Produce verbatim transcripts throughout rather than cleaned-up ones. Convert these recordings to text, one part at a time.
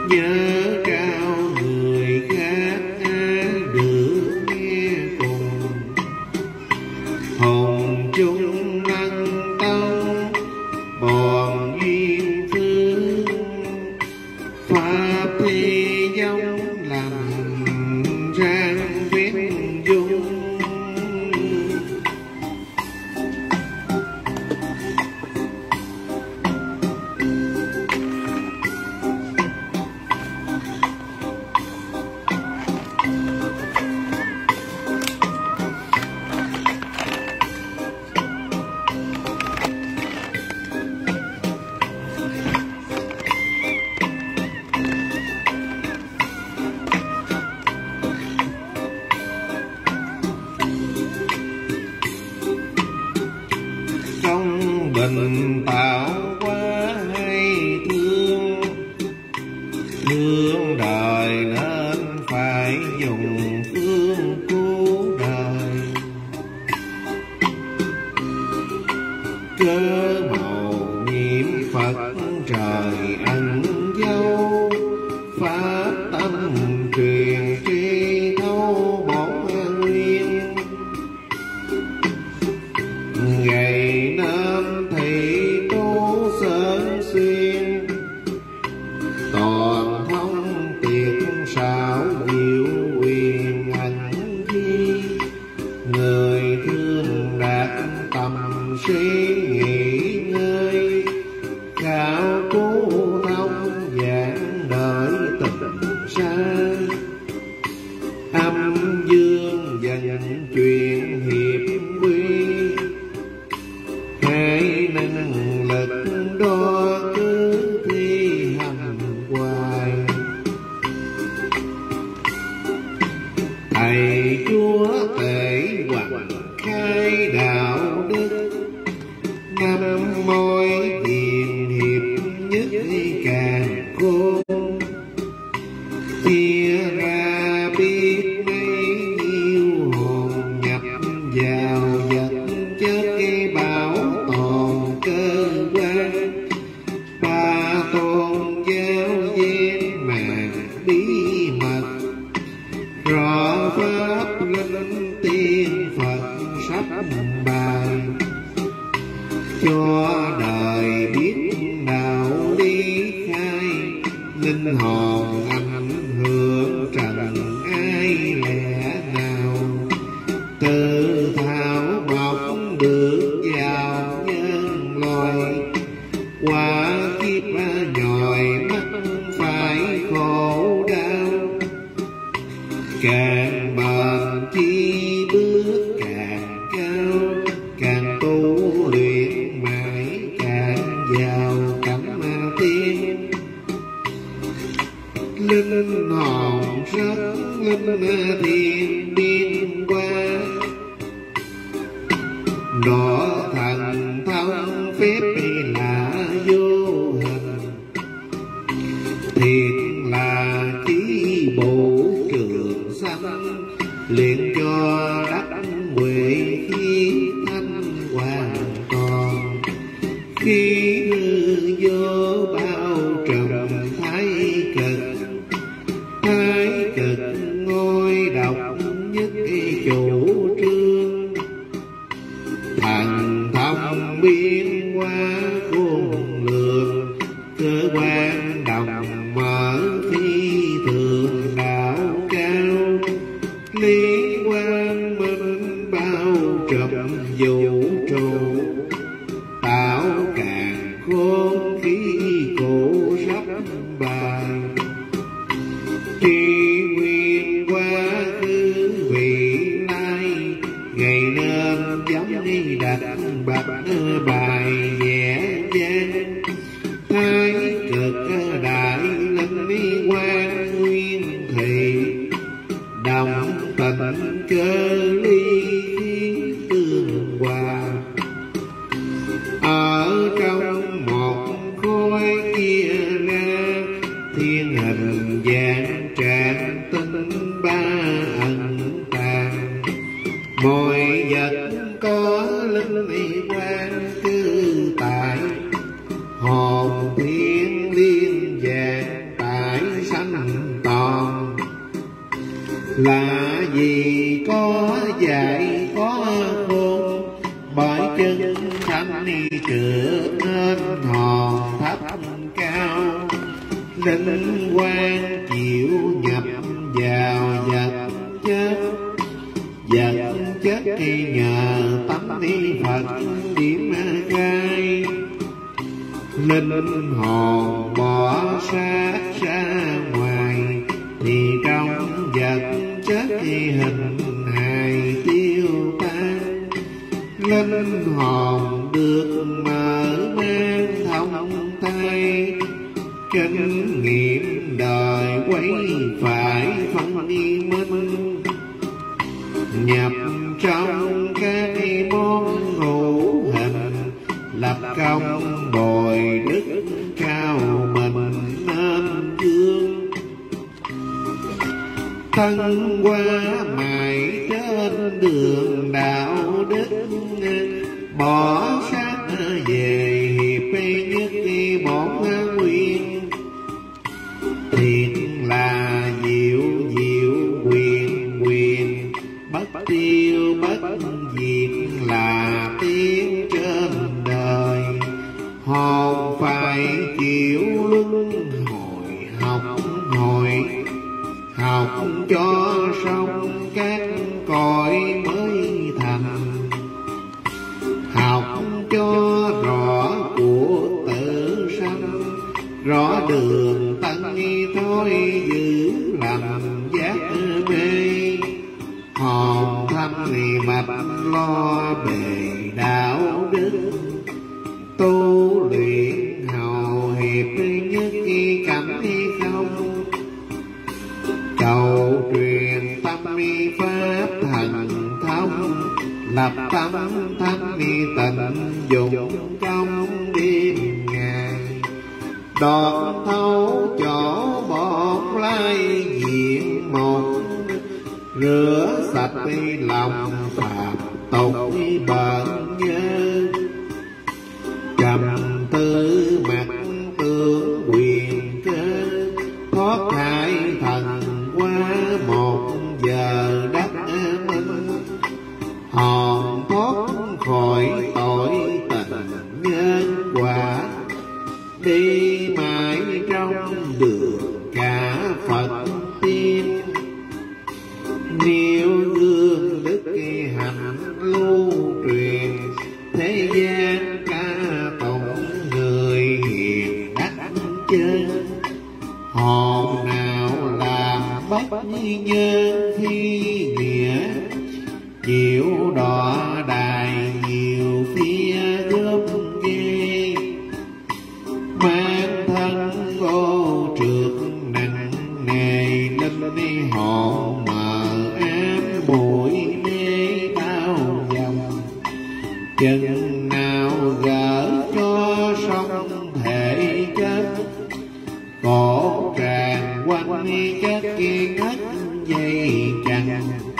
nhớ trao người khác được nghe cùng. Hồn chung lăng tông bòn duyên phương, pháp thi giống làm sang viết dung. Trong bình tạo quá hay thương, thương đời nên phải dùng phương cứu đời. Cớ màu nhiệm Phật trời ẩn dấu, pháp tâm truyền tri thấu bổn nguyên. Ngày nam thị tu sơn xuyên, toàn thông tiệt xảo diệu quyền hành chi. Người thương đạt tầm suy nghỉ ngơi, khảo cứu thông giảng đợi tình xa. Âm dương dần chuyện hiệp quy, hãy năng lực đó cứ thi hành hoài. Thầy Chúa Tể Hoằng khai đạo đức, năm môi hiền hiệp nhất càng khôn. Chia ra biết mấy nhiêu hồn nhập vào vật chất bảo tồn cơ quan. Ba tôn giáo viên màn bí mật, rõ pháp linh tiên Phật sắp bài. Cho đời biết đạo lý khai, linh hồn ảnh hưởng trần ai lẽ nào. Tự thảo mọc được vào nhân loài, qua kiếp nhòi mắt phải khổ đau. Càng bền chi bước càng cao, càng tu luyện mãi càng vào cẩm tiên. Linh hồn rất linh thiên biên qua, đỏ thần thông phép là vô hình. Thiệt là chí bộ trường sanh, luyện cho đắc huệ khí thanh hoàn toàn. Khi hư vô bao trùm thái cực, thái cực ngôi độc nhất chủ trương. Thần thông biến hóa khôn lường, cơ quan đồng mở phi thường đạo cao. Lý quang minh bao trùm vũ trụ, tạo càng khôn khí cổ sắp bài. Tri nguyên quá khứ vị lai, ngày nên giống đi đặt bạch bài nhẹ nhàng. Thái cực đại linh đi quan nguyên thị, đồng tình cơ ly tương hòa. Ở trong một khối kia ra, thiên hình dạng trạng tinh ba ẩn tàng. Mọi vật có linh quan cư tại, hồn thiên liên vàng tại thanh toàn. Là vì có dạy có khôn, bởi chân thanh trở nên hòn thấp cao. Linh quang chịu nhập vào vật chất, vật chất thì nhờ tánh đi Phật điểm khai. Linh hồn bỏ xác ra ngoài, thì trong vật chất thì hình hài tiêu tan. Linh hồn được mở mang thông thay, kinh nghiệm đời quấy phải phân minh. Nhập trong các món ngũ hình, lập công bồi đức cao mình nên dương. Thân qua mài trên đường đạo đức, bỏ sát về hiệp nhất bổn nguyên. Thiện là diệu diệu quyền quyền, bất tiêu bất diệt là tiếng trên đời. Hồn phải chịu luân hồi học hồi, học cho xong các cõi mới thành. Học cho rõ của tự sanh, rõ đường tân thôi giữ làm giác mê. Hồn thâm thì mạch lo bề đạo đức, tu luyện hầu hiệp nhất cảnh không. Cầu truyền tâm pháp thần thông, lập tâm thanh tịnh dụng công đêm ngày. Đón thấu chỗ bổn lai diện một, rửa sạch lòng phạm tục bận nhớ. Trầm tư mặt tướng quyền cơ, thoát thải thần qua một giờ đắc minh. Hòn thoát khỏi tội tình nhân quả, đi mãi trong đường cả Phật tiên. Nếu gương đức hạnh lưu truyền, thế gian ca tụng người hiền đắc chân. Hồn nào làm bất nhân thi nghĩa, chịu đọa đài nhiều phía gớm ghê. Mang thân ô trượt nặng nề, linh hồn mờ ám bụi mê đau dòng. Chừng nào gỡ cho xong thể chất, cổ tràn quanh chất ngất dây chằng.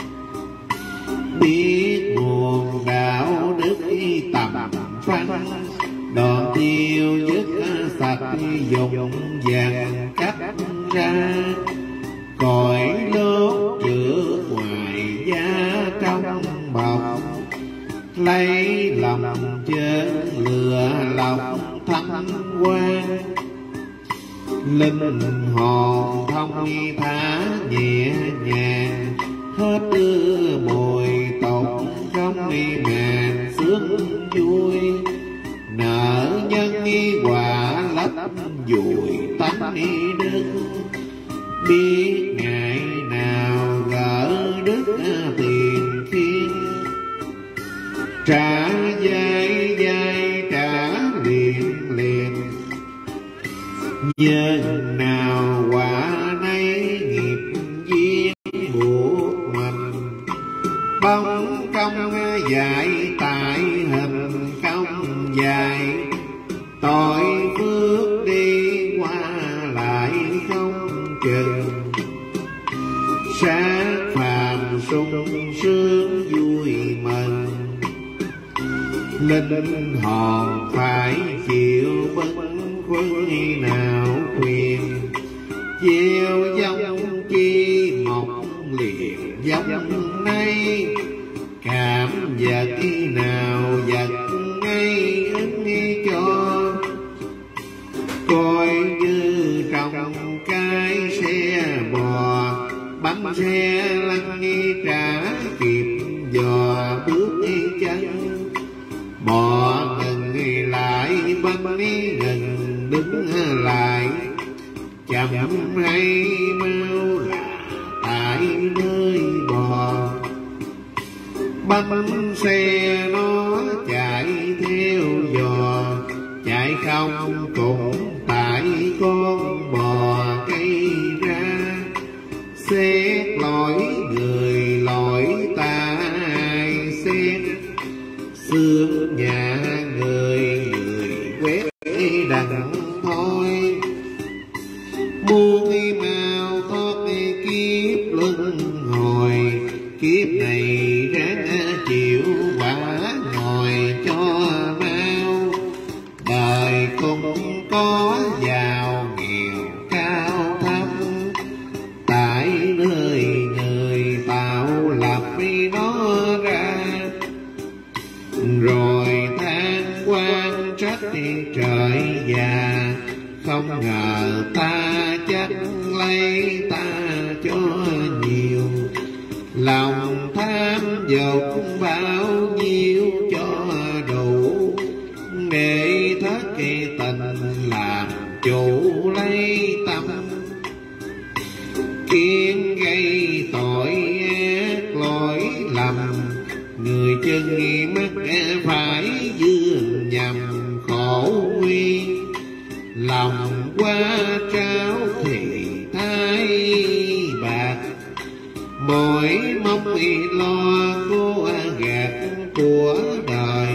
Biết nguồn đạo đức tầm phanh, đoạn tiêu dứt sạch dùng vàng cắt ra. Cõi lốt chữa ngoài da trong bọc, lấy lòng chân lừa lòng thanh quan. Linh hồn thông thả nhẹ nhàng, hết đưa mùi tụng không màn sướng vui. Nợ nhân quả lấp dùi tánh đức, biết ngày nào gỡ đức tiền thiên. Trả dai dai trả liền liền, nhân nào quả nấy nghiệp duyên buộc mình. Bóng công dạy tại hình công dài, tội phước đi qua lại không chừng. Sát phàm sung sướng vui mừng, linh hồn phải chịu bất khuất nào quyền. gieo giống chi mọc liền giống nay, cảm vật nào vật ngay ứng cho. Coi như trong cái xe bò, bánh xe lăn trả kịp dò bước chân. Bò ngừng lại, bánh ngừng đứng lại, chậm hay mau là tại nơi bò. Bánh xe nó chạy theo dò, chạy không cũng tại con bò cây ra. Xét lỗi người lỗi ta ai xét, xương nhà người người quét đằng thôi. Muôn mau thoát kiếp luân hồi, kiếp này ráng chịu quả ngồi cho mau. Đời cũng có giàu nghèo cao thấp, tại nơi người tạo lập nó ra. Rồi than quan trách trời già, không ngờ ta chắc lấy ta cho nhiều. Lòng tham dục bao nhiêu cho đủ, để thất kỳ tình làm chủ lấy tâm. Kiến gây tội ác lỗi lầm, người chân mắt phải dương nhầm khổ nguy. Lòng qua trao thì thái bạc, mỗi mong lo cố gạt của đời.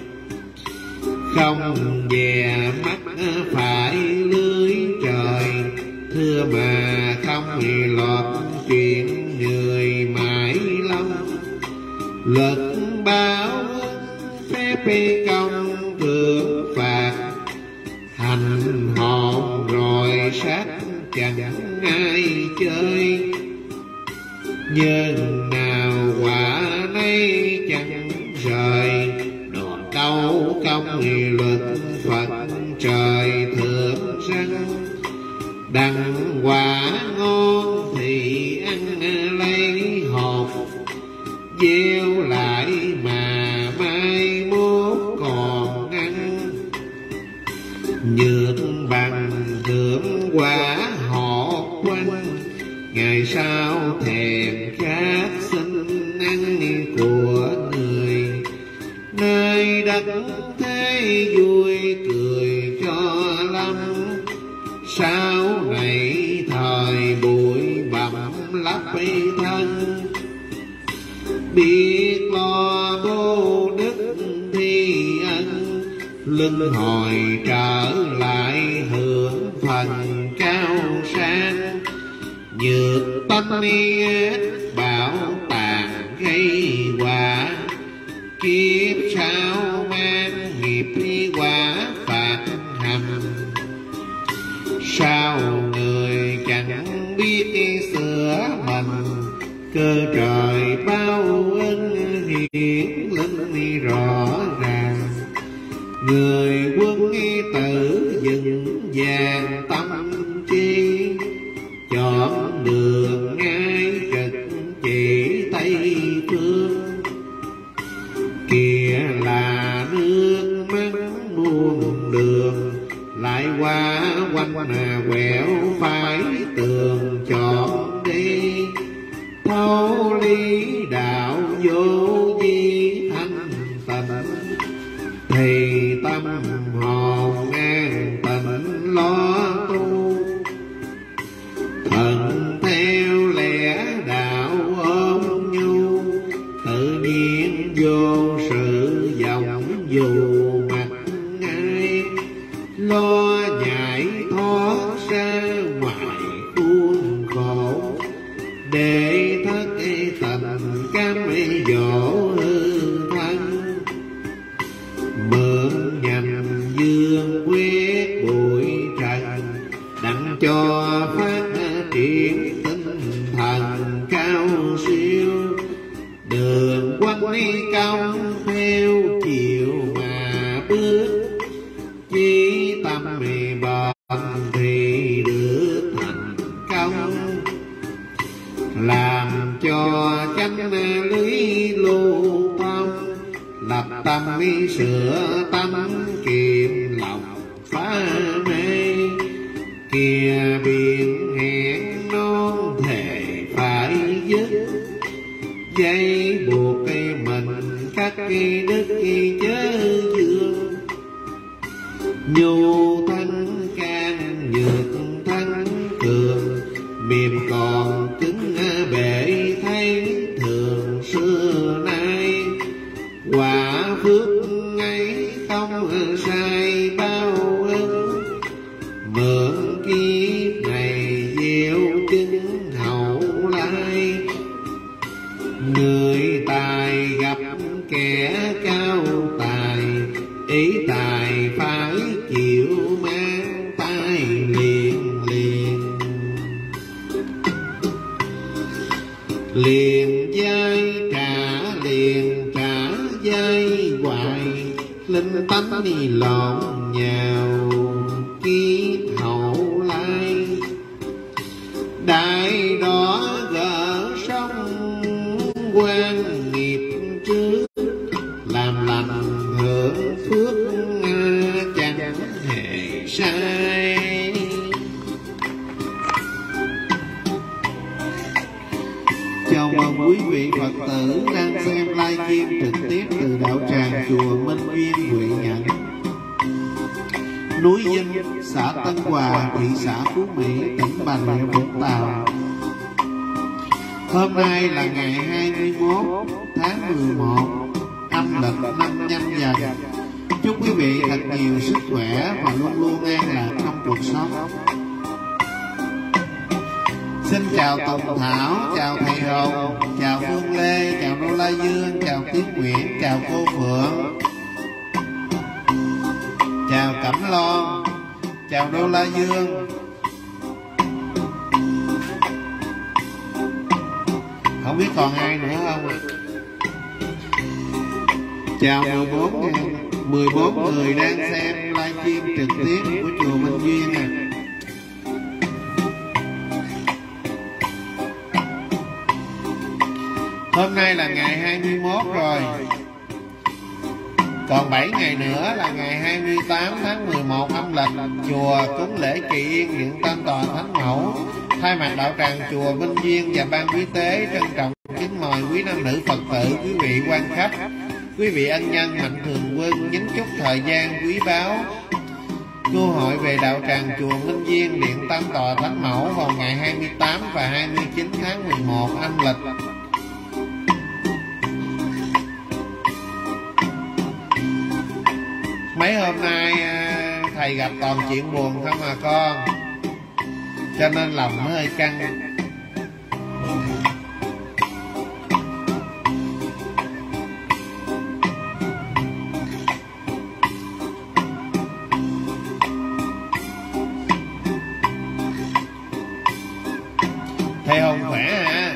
Không dè mắt phải lưới trời, thưa mà không lọt chuyện người mãi lâu. Luật báo phép công thưởng phạt, hành hồn rồi sát chẳng ai chơi. Nhưng nào quả nay chẳng rời, đòn câu công luật Phật trời thượng sanh. Đằng quả ngon thì ăn lấy hột, gieo lại mà mai mốt còn ăn. Nhược bằng thưởng quả họ quanh, ngày sau thèm khát xin ăn của người. Nơi đất thế vui cười cho lắm, sau này thời bụi bặm lấp thân. Biết lo vô đức thi ân, luân hồi trở lại hưởng phần cao sang. Nhược tâm ác bảo tàng gây quả, kiếp sau mang nghiệp quả phạt hành. Sao người chẳng biết sửa mình, cơ trời bao ân hiển linh rõ ràng. Người quân tử vững vàng tâm trí, chọn đường ngay trực chỉ Tây phương. Kìa là nước mắt muôn đường, lại qua quanh quẹo phải tường chọn đi. Thấu lý đạo vô vi thanh tịnh, thì tâm hồn an tịnh lo tu. triển tinh thần cao siêu, đường quân đi công theo chiều mà bước, chí tâm mì bền thì được thành công, làm cho chánh lý lưu thông, lập tâm đi sửa tâm kiệm lòng phá mê, kìa biển hẹn non thề phải dứt, dây buộc cây mình các cây đất cây chớ dương, nhu thanh can nhược thanh cường, mềm còn cứng bể thấy thường xưa nay, quả phước ấy không sai bao ơn, mượn kiếp này gieo chứng hậu lai, người tài gặp kẻ cao tài, ý tài phải chịu mang tay liền liền, liền dai trả liền trả dai hoài, linh tánh đi lộn nhào kiếp hậu lai, đại đó gỡ sông quan nghiệp trước, làm lành hưởng phước chẳng hề sai. Chào mừng quý vị Phật tử đang xem livestream trực tiếp từ đạo tràng chùa Minh Duyên, huyện Nhận, núi Vinh, xã Tân Hòa, thị xã Phú Mỹ, tỉnh Bà Rịa Vũng Tàu. Hôm nay là ngày hai mươi mốt tháng mười một âm lịch năm Nhâm Dần. Chúc quý vị thật nhiều sức khỏe và luôn luôn an lạc trong cuộc sống. Xin chào Tùng Thảo, chào thầy Hồng, chào Phương Lê, chào Đô La Dương, chào Tiến Nguyễn, chào cô Phượng, chào Cẩm Loan, chào Đô La Dương. Không biết còn ai nữa không ạ? Chào mười bốn, mười bốn người đang xem livestream trực tiếp của chùa Minh Duyên à. Hôm nay là ngày hai mươi mốt rồi, còn bảy ngày nữa là ngày hai mươi tám tháng mười một âm lịch. Chùa cúng lễ Kỳ Yên, Điện Tam Tòa Thánh Mẫu. Thay mặt đạo tràng chùa Minh Duyên và ban quý tế trân trọng kính mời quý nam nữ Phật tử, quý vị quan khách, quý vị ân nhân mạnh thường quân nhính chút thời gian quý báu cơ hội về đạo tràng chùa Minh Duyên, Điện Tam Tòa Thánh Mẫu vào ngày hai mươi tám và hai mươi chín tháng mười một âm lịch. Mấy hôm nay thầy gặp toàn chuyện buồn không à con, cho nên lòng nó hơi căng. Thầy Hồng khỏe hả?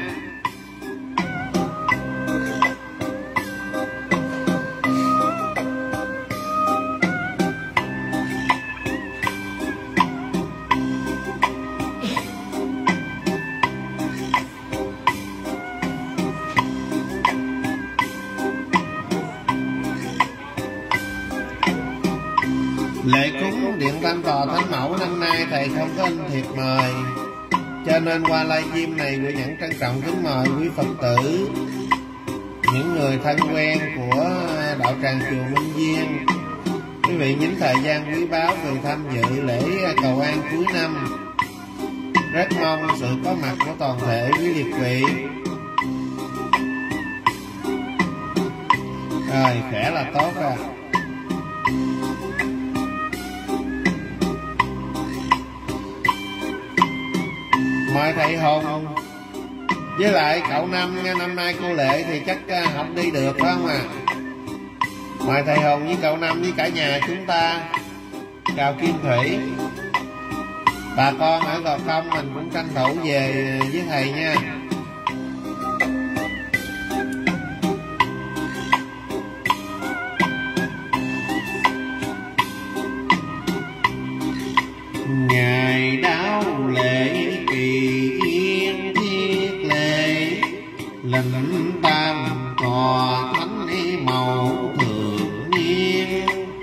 Lễ cúng Điện Tam Tòa Thánh Mẫu năm nay thầy không có in thiệp mời, cho nên qua livestream này Quý Nhẫn trân trọng kính mời quý Phật tử, những người thân quen của đạo tràng chùa Minh Duyên, quý vị nhính thời gian quý báu về tham dự lễ cầu an cuối năm. Rất mong sự có mặt của toàn thể quý liệt vị. Rồi, khỏe là tốt à. Mời thầy Hùng với lại cậu Năm, năm nay cô Lệ thì chắc không đi được phải không à? Mời thầy Hùng với cậu Năm với cả nhà chúng ta. Chào Kim Thủy. Bà con ở Gò Công mình cũng tranh thủ về với thầy nha. Ngày đáo lễ kỳ yên thiết lệ, lệnh tam tòa thánh màu thường niên.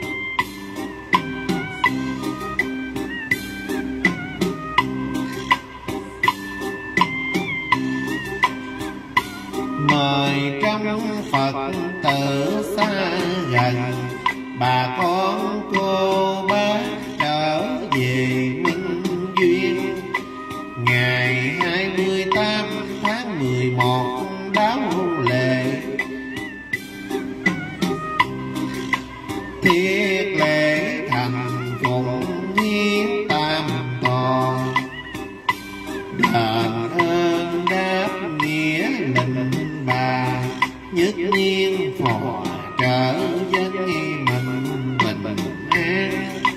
Mời trăm Phật tử xa gần, bà con cô bác trở về minh duyên. Ngày hai mươi tám tháng mười một đáo lệ, thiết lễ thành cùng hiến tam tòa. Đền ơn đáp nghĩa lệnh bà, nhất nhiên phò trợ dân mình bình an.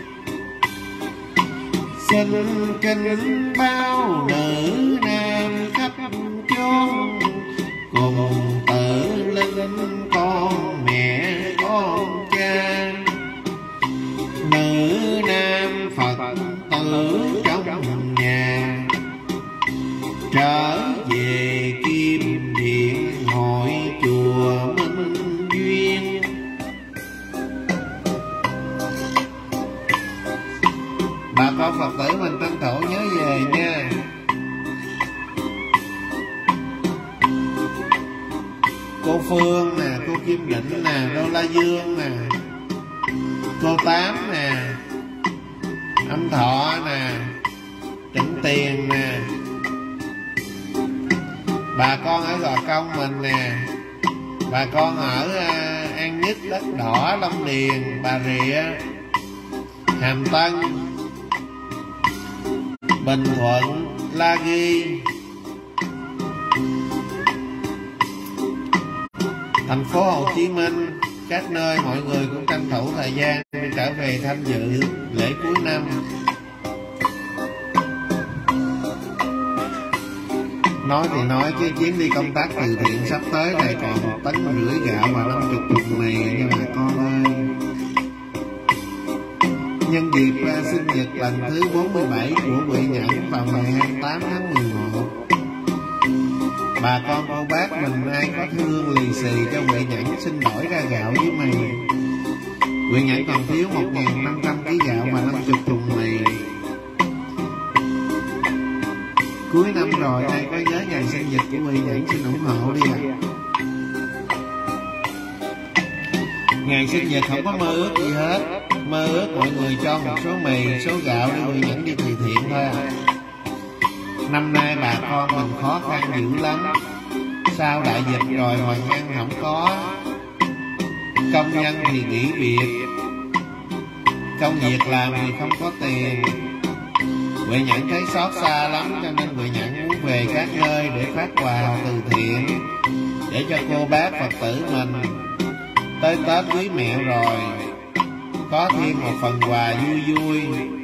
Xin kính bao nữ nam khắp chốn, cùng tự linh con mẹ con cha. Nữ nam Phật tử trong nhà, trở về Kim Điện hội chùa Minh Duyên. Bà con Phật tử mình tranh thủ nhớ về nha. Cô Phương nè, cô Kim Định nè, Đô La Dương nè, cô Tám nè, Âm Thọ nè, Trịnh Tiền nè. Bà con ở Gò Công mình nè, bà con ở uh, An Nhất, Đất Đỏ, Long Điền, Bà Rịa, Hàm Tân, Bình Thuận, La Ghi, thành phố Hồ Chí Minh, các nơi mọi người cũng tranh thủ thời gian để trở về tham dự lễ cuối năm. Nói thì nói cái chuyến đi công tác từ thiện sắp tới này còn một tấn rưỡi gạo và năm chục thùng mì nha bà con ơi. Nhân dịp sinh nhật lần thứ bốn mươi bảy của Huệ Nhẫn vào ngày hai mươi tám tháng mười một, bà con cô bác mình ai có thương lì xì cho Huệ Nhẫn xin đổi ra gạo với mì. Huệ Nhẫn còn thiếu một nghìn năm trăm ký gạo và năm chục thùng mì. Cuối năm rồi ai có nhớ ngày sinh nhật của Huệ Nhẫn xin ủng hộ đi ạ. À. Ngày sinh nhật không có mơ ước gì hết, mơ ước mọi người cho một số mì, số gạo để Huệ Nhẫn đi từ thiện thôi à. Năm nay bà con mình khó khăn dữ lắm, sau đại dịch rồi mọi ăn không có, công nhân thì nghỉ việc, công việc làm thì không có tiền. Huệ Nhẫn thấy xót xa lắm, cho nên Huệ Nhẫn muốn về các nơi để phát quà từ thiện, để cho cô bác Phật tử mình tới Tết quý mẹ rồi có thêm một phần quà vui vui.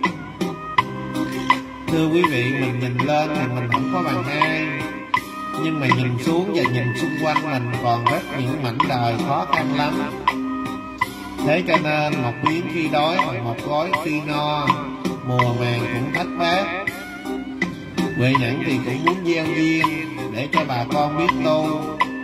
Thưa quý vị, mình nhìn lên thì mình không có bằng ai, nhưng mà nhìn xuống và nhìn xung quanh mình còn rất những mảnh đời khó khăn lắm. Thế cho nên một miếng khi đói và một gói khi no, mùa màng cũng thách bát. Huệ Nhẫn thì cũng muốn gieo duyên để cho bà con biết tu.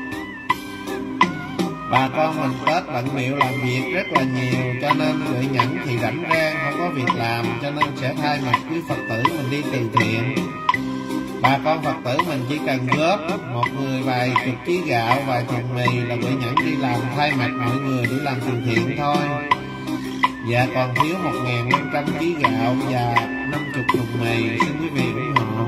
Bà con mình Tết bận bịu làm việc rất là nhiều, cho nên Huệ Nhẫn thì rảnh rang không có việc làm, cho nên sẽ thay mặt quý Phật tử mình đi từ thiện. Bà con Phật tử mình chỉ cần góp một người vài chục ký gạo, vài thùng mì là Huệ Nhẫn đi làm thay mặt mọi người để làm từ thiện thôi. Dạ còn thiếu một nghìn năm trăm ký gạo và năm mươi thùng mì, xin quý vị ủng hộ.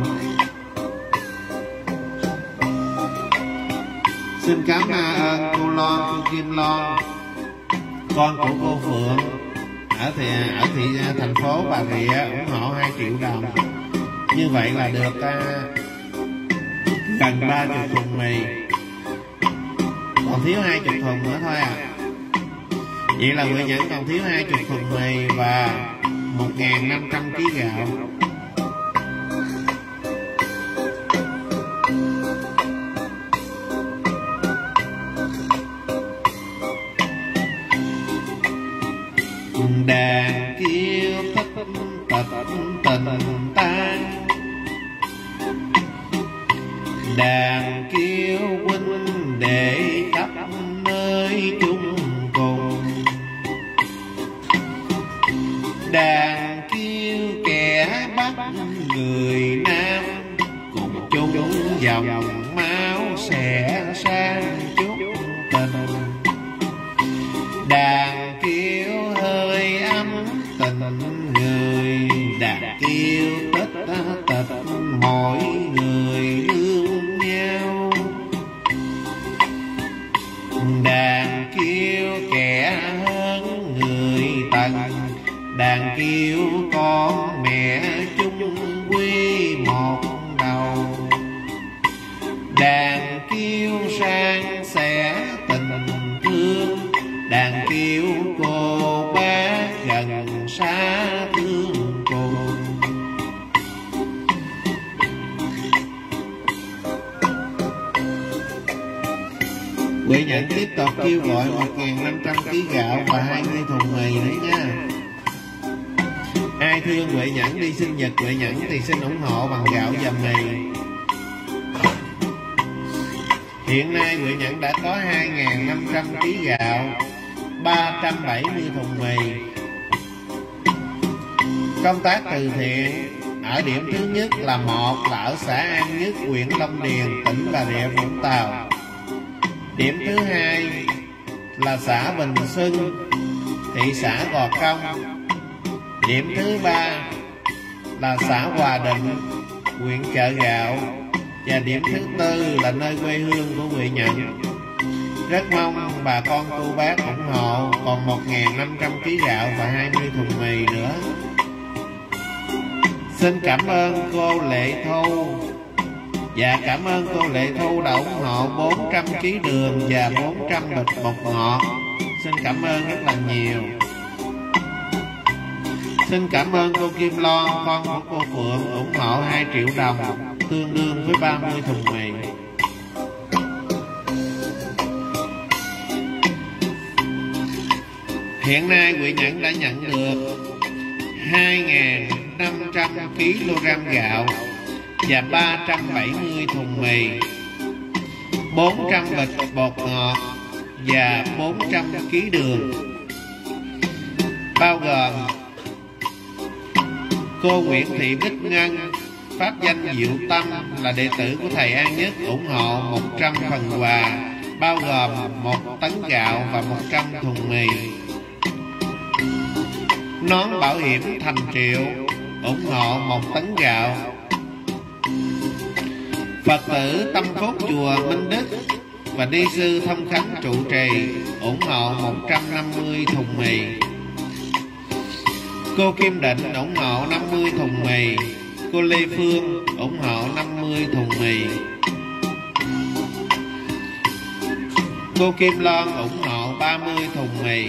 Xin cảm ơn cô Loan, cô Kim Loan, con của cô Phượng ở thị ở thị thành phố Bà Rịa ủng hộ hai triệu đồng. Như vậy là được uh, gần ba mươi thùng mì, còn thiếu hai mươi thùng nữa thôi à. Vậy là Huệ Nhẫn còn thiếu hai mươi thùng mì và một nghìn năm trăm ký gạo. đàn kêu huynh để khắp nơi chung cùng, đàn kêu kẻ bắt người nam cùng chung dòng máu xẻ sang chút tình, đàn kêu hơi ấm tình người, đàn kêu tích tịch mọi người thương nhau, đàn kêu kẻ hơn người tần, đàn kêu con mẹ chung quy một đầu, đàn kêu san sẻ tình thương, đàn kêu cô bác gần xa thương cùng. Huệ Nhẫn tiếp tục kêu gọi một nghìn năm trăm ký gạo và hai mươi thùng mì nữa nha. Ai thương Huệ Nhẫn đi sinh nhật Huệ Nhẫn thì xin ủng hộ bằng gạo và mì. Hiện nay Huệ Nhẫn đã có hai nghìn năm trăm ký gạo, ba trăm bảy mươi thùng mì. Công tác từ thiện ở điểm thứ nhất là một là ở xã An Nhất, huyện Long Điền, tỉnh Bà Rịa Vũng Tàu. Điểm thứ hai là xã Bình Xuân, thị xã Gò Công. Điểm thứ ba là xã Hòa Định, huyện Chợ Gạo. Và điểm thứ tư là nơi quê hương của Huệ Nhẫn. Rất mong bà con cô bác ủng hộ còn một nghìn năm trăm ký gạo và hai mươi thùng mì nữa. Xin cảm ơn cô Lệ Thu. Và cảm ơn cô Lệ Thu đã ủng hộ bốn trăm ký đường và bốn trăm bịch bột ngọt. Xin cảm ơn rất là nhiều. Xin cảm ơn cô Kim Loan, con của cô Phượng, ủng hộ hai triệu đồng, tương đương với ba mươi thùng mì. Hiện nay Huệ Nhẫn đã nhận được hai nghìn năm trăm ki lô gam gạo và ba trăm bảy mươi thùng mì, bốn trăm bịch bột ngọt và bốn trăm ký đường, bao gồm cô Nguyễn Thị Bích Ngân, pháp danh Diệu Tâm, là đệ tử của thầy An Nhất, ủng hộ một trăm phần quà, bao gồm một tấn gạo và một trăm thùng mì. Nón bảo hiểm Thành Triệu ủng hộ một tấn gạo. Phật tử Tâm Phúc chùa Minh Đức và ni sư Thông Khánh trụ trì ủng hộ một trăm năm mươi thùng mì. Cô Kim Định ủng hộ năm mươi thùng mì. Cô Lê Phương ủng hộ năm mươi thùng mì. Cô Kim Loan ủng hộ ba mươi thùng mì.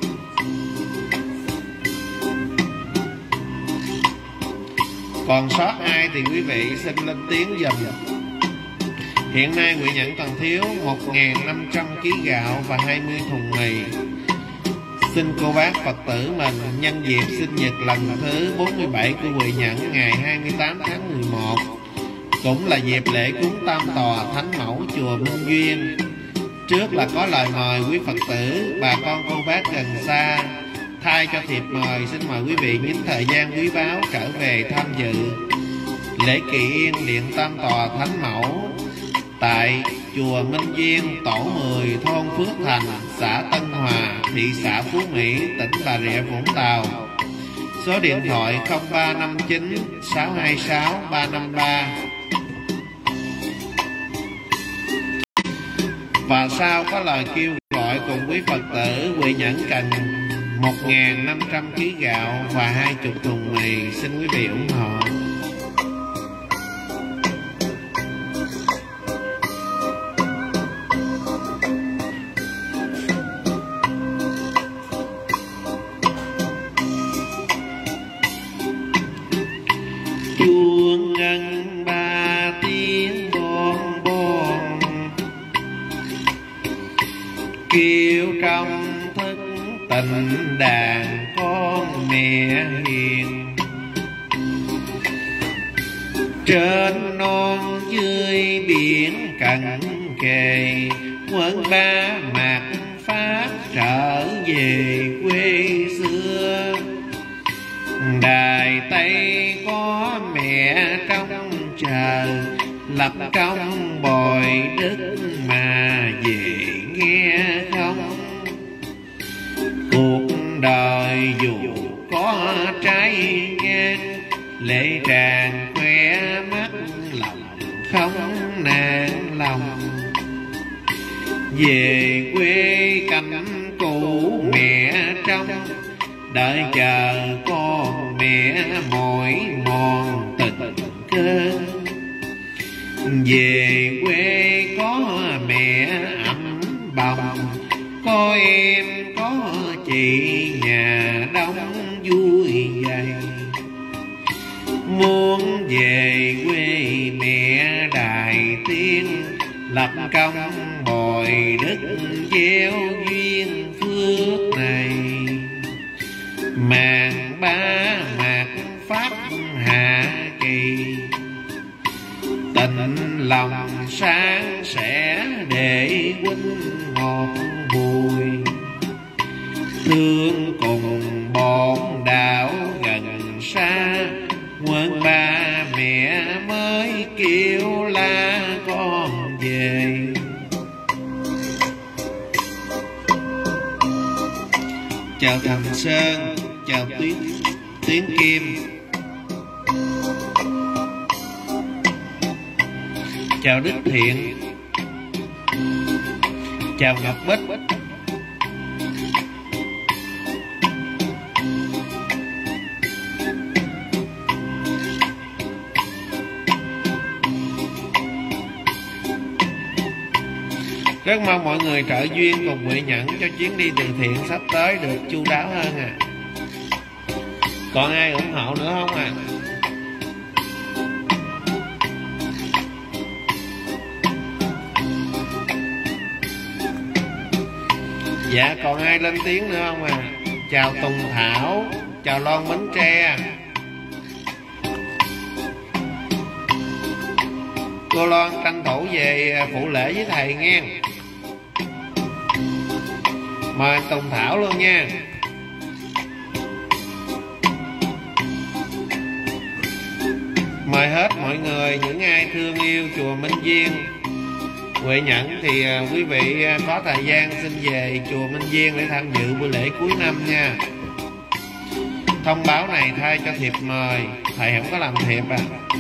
Còn sót ai thì quý vị xin lên tiếng dùm. Hiện nay Huệ Nhẫn còn thiếu một nghìn năm trăm ký gạo và hai mươi thùng mì. Xin cô bác Phật tử mình nhân dịp sinh nhật lần thứ bốn mươi bảy của Huệ Nhẫn ngày hai mươi tám tháng mười một, cũng là dịp lễ cúng Tam Tòa Thánh Mẫu chùa Minh Duyên. Trước là có lời mời quý Phật tử, bà con cô bác gần xa. Thay cho thiệp mời, xin mời quý vị nhín thời gian quý báu trở về tham dự lễ kỳ yên điện Tam Tòa Thánh Mẫu tại chùa Minh Duyên, tổ mười, thôn Phước Thành, xã Tân Hòa, thị xã Phú Mỹ, tỉnh Bà Rịa Vũng Tàu. Số điện thoại không ba năm chín sáu hai sáu ba năm ba. Và sau có lời kêu gọi cùng quý Phật tử, Huệ Nhẫn cần một nghìn năm trăm ký gạo và hai mươi thùng mì. Xin quý vị ủng hộ. Chuông ngân ba tiếng bon bon, kêu trong thức tình đàn con mẹ hiền. Trên non dưới biển cận kề, quân ba mạt Pháp trở về quê xưa. Đài Tây có mẹ trong chờ, lập công bồi đức mà về nghe không. Cuộc đời dù có trái ngang, lệ tràn khoe mắt lòng không nản lòng. Về quê cắm cụ mẹ trong, đợi chờ con mẹ mỏi mòn tình cơn. Về quê có mẹ ấm bồng, có em có chị nhà đông vui vầy. Muốn về quê mẹ Đài Tiên, lập công bồi đức gieo duyên phước này. Màn ba mạt Pháp hạ kỳ, tình lòng sáng sẻ để huynh ngọt bùi. Thương cùng bọn đạo gần xa, quân ba mẹ mới kêu la con về. Chào Thành Sơn, chào Tuyến Tuyến Kim, chào Đức Thiện, chào Ngọc Bích. Rất mong mọi người trợ duyên cùng Huệ Nhẫn cho chuyến đi từ thiện sắp tới được chu đáo hơn à. Còn ai ủng hộ nữa không à? Dạ còn ai lên tiếng nữa không à? Chào Tùng Thảo, chào Loan Bến Tre. Cô Loan tranh thủ về phụ lễ với thầy nghe. Mời anh Tùng Thảo luôn nha. Mời hết mọi người, những ai thương yêu chùa Minh Viên Huệ Nhẫn thì quý vị có thời gian xin về chùa Minh Viên để tham dự buổi lễ cuối năm nha. Thông báo này thay cho thiệp mời, thầy không có làm thiệp à.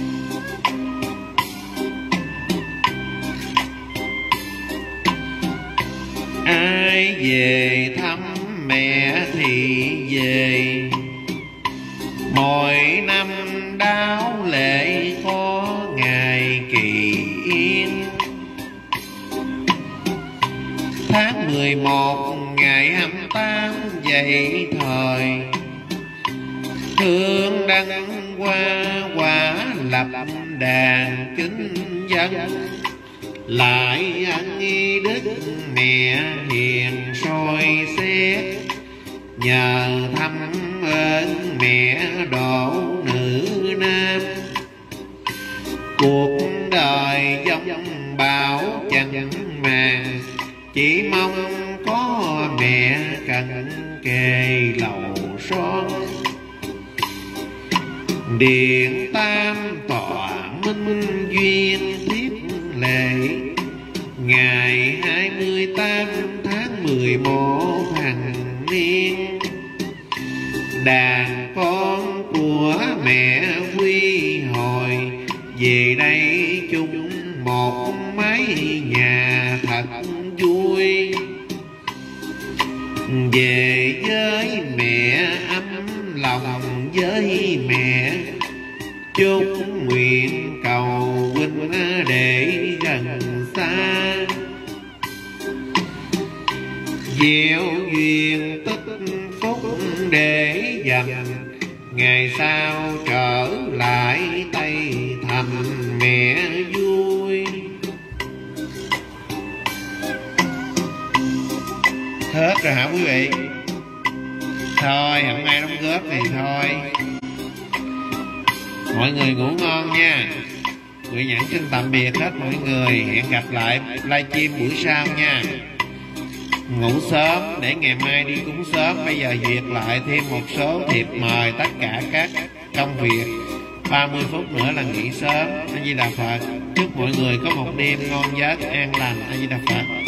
Ai về thăm mẹ thì về, mỗi năm đáo lễ có ngày kỳ yên. Tháng mười một ngày hai mươi tám dậy thời, thương đăng qua quả lập đàn kính dân. Lại ân y đức mẹ hiền soi xét, nhờ thăm ơn mẹ độ nữ nam. Cuộc đời dông bão chẳng màng, chỉ mong có mẹ cận kề lầu son. Điện tam tọa minh duyên thiết lệ, ngày hai mươi tám tháng mười một hàng niên. Đàn con của mẹ quy hồi, về đây chung một mái nhà thật vui. Về với mẹ ấm lòng với mẹ, chúc nguyện cầu huynh để gần xa. Gieo duyên tích phúc để dành, ngày sau trở lại Tây Thành mẹ vui. Hết rồi hả quý vị? Thôi không ai đóng góp thì thôi. Mọi người ngủ ngon nha. Quỷ Nhẫn xin tạm biệt hết mọi người. Hẹn gặp lại livestream buổi sau nha. Ngủ sớm để ngày mai đi cúng sớm. Bây giờ duyệt lại thêm một số thiệp mời tất cả các công việc. Ba mươi phút nữa là nghỉ sớm. A Di Đà Phật. Chúc mọi người có một đêm ngon giấc an lành. A Di Đà Phật.